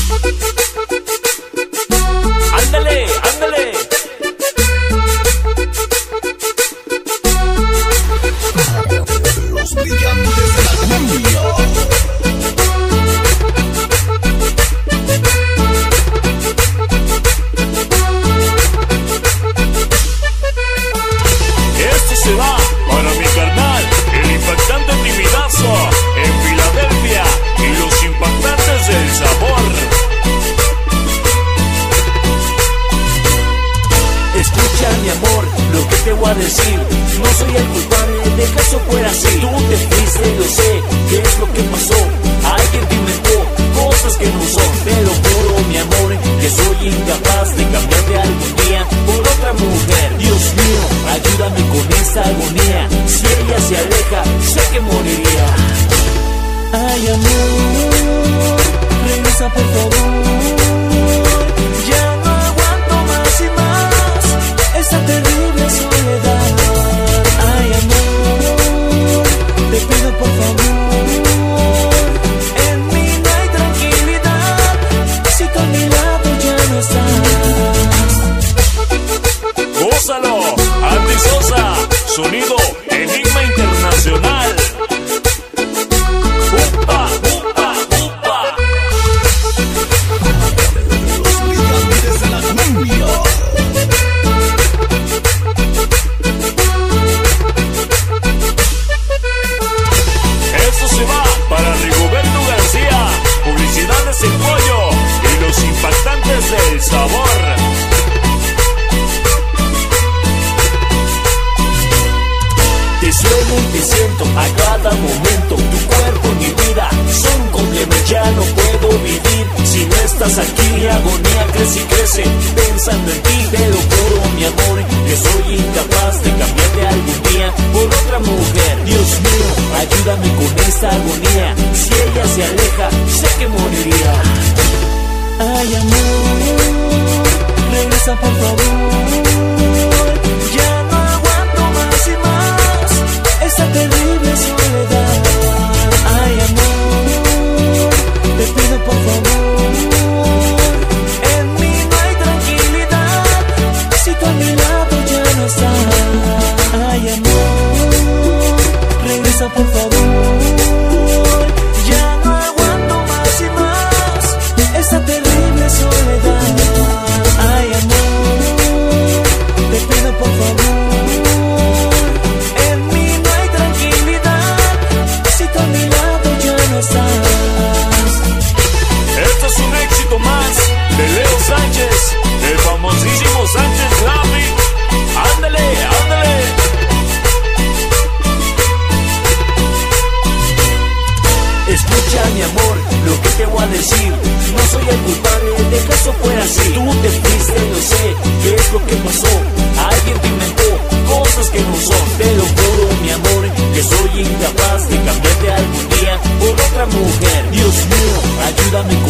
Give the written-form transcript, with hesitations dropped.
Ándale, ándale. Los brillantes de la cumbia. Este se va para mi carnal, el impactante Timidazo, en Filadelfia, y los impactantes del sabor. Escucha, mi amor, lo que te voy a decir. No soy el culpable de que eso fuera así. Tú te fuiste, yo sé qué es lo que pasó. Alguien te inventó cosas que no son. Te lo juro, mi amor, que soy incapaz de cambiarte algún día por otra mujer. Dios mío, ayúdame con esta agonía. Si ella se aleja, sé que moriría. Ay, amor, regresa por favor. Ya no aguanto más y más esa terrible soledad. Ay, amor, te pido por favor. En mí no hay tranquilidad si tú a mi lado ya no estás. Gózalo, Andy Sosa, sonido Enigma Internacional. ¡Upa, upa, upa! Los brillantes de la cumbia. Eso se va para Rigoberto García, Publicidades El Pollo y los impactantes del sabor. Te sueño y te siento a cada momento. Tu cuerpo y mi vida son un complemento. Ya no puedo vivir si no estás aquí. Mi agonía crece y crece pensando en ti. Te lo juro, mi amor, que soy incapaz de cambiarte algún día por otra mujer. Dios mío, ayúdame con esta agonía. Si ella se aleja, sé que moriría. Ay, amor, regresa por favor. Ya no aguanto más y más esa terrible soledad. Ay, amor, te pido por favor. En mí no hay tranquilidad si tú a mi lado ya no estás. Ay, amor, regresa por favor. Ya no aguanto más y más esa terrible soledad. Ay, amor, te pido por favor. En mí no hay tranquilidad si tú a mi lado ya no estás. Esto es un éxito más de Leo Sánchez, el famosísimo Sánchez Grammy. Ándale, ándale. Escucha, mi amor, lo que te voy a decir. No soy el culpable de que eso fuera así. Tú te fuiste, yo sé qué es lo que pasó. Alguien te inventó cosas que no son. Te lo juro, mi amor, que soy incapaz de cambiarte algún día por otra mujer. Dios mío, ayúdame con